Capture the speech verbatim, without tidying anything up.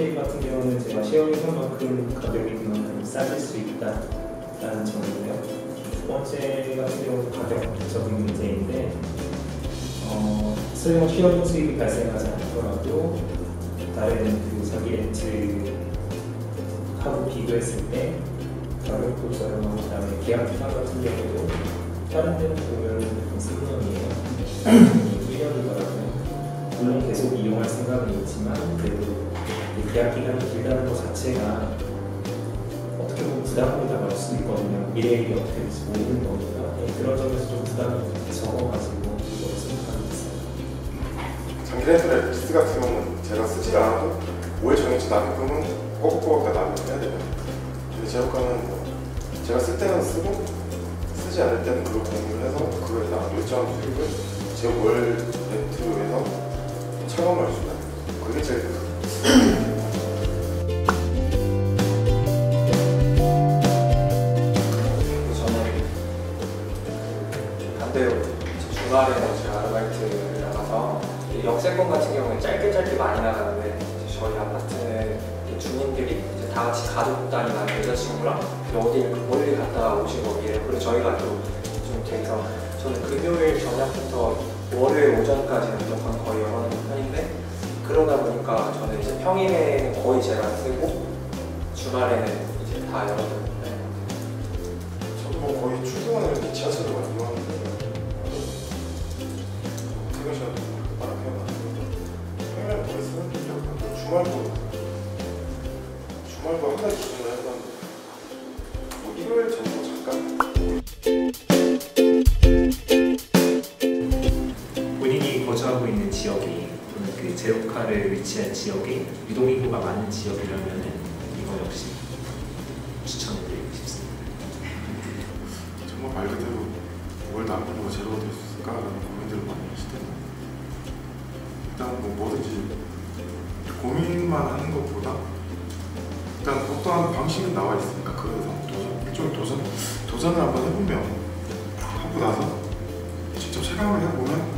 수입 같은 경우는 제가 쉐어링만큼 가격이 그만큼 싸질 수 있다라는 점이고요. 두 번째 같은 경우는 가격적인 문제인데 어, 소형 쉐어링 수입이 발생하지 않더라도 다른 그 자기 렌트하고 비교했을 때 가격도 저렴하고 그다음에 계약 기간 같은 경우도 다른 데는 보면 삼 년이에요. 일 년이더라고요. 물론 계속 이용할 생각은 있지만 그래도 계약 기간이 길다는 것 자체가 어떻게 보면 부담으로 나갈 수 있거든요. 미래의 일이 어떻게 될지 모르는 거니까 네, 그런 점에서 좀 부담이 적어가지고 이걸 생각하고 있어요. 장기 렌트 리스 같은 경우는 제가 쓰지 않아도 월 정해진 납입금은 꼬박꼬박 다 납입을 해야 되거든요. 근데 제로카는 뭐 제가 쓸 때는 쓰고 쓰지 않을 때는 그걸 공유를 해서 그거에 대한 일정한 수익을 제 월 렌트에서 차감할 수 있어요. 그게 제일 큰 저는 반대로 주말에 제가 아르바이트를 나가서 역세권 같은 경우에 짧게 짧게 많이 나가는데 저희 아파트는 주민들이 이제 다 같이 가족 단위나 여자친구랑 어디를 멀리 갔다 오신 거기에요. 그리고 저희가 또 좀 돼서 저는 금요일 저녁부터 월요일 오전까지는 무조건 거의 열어놓는 편인데 그러다 보니까 저는 이제 평일에는 거의 제가 쓰고 주말에는 이제 다 열어놓는 편이에요. 저도 뭐 거의 출근하는 게 지하철을 많이 이용하는데 퇴근 시간도 빠르게 해가지고 평일에는 거의 쓰는 편이고 주말도 주말도 한 달 기준으로 해서 뭐 일요일 정도 잠깐 본인이 거주하고 있는 지역이 또는 그 제로카를 위치한 지역이 유동인구가 많은 지역이라면 이거 역시 추천해드리고 싶습니다. 정말 말 그대로 월 납입금이 제로가 될 수 있을까라는 고민들을 많이 하실 텐데 일단 뭐 뭐든지 고민만 하는 것보다 일단 어떠한 방식은 나와 있으니까 그거에 대해서 도전, 일종의 도전, 도전을 한번 해보면 하고 나서 직접 체감을 해보면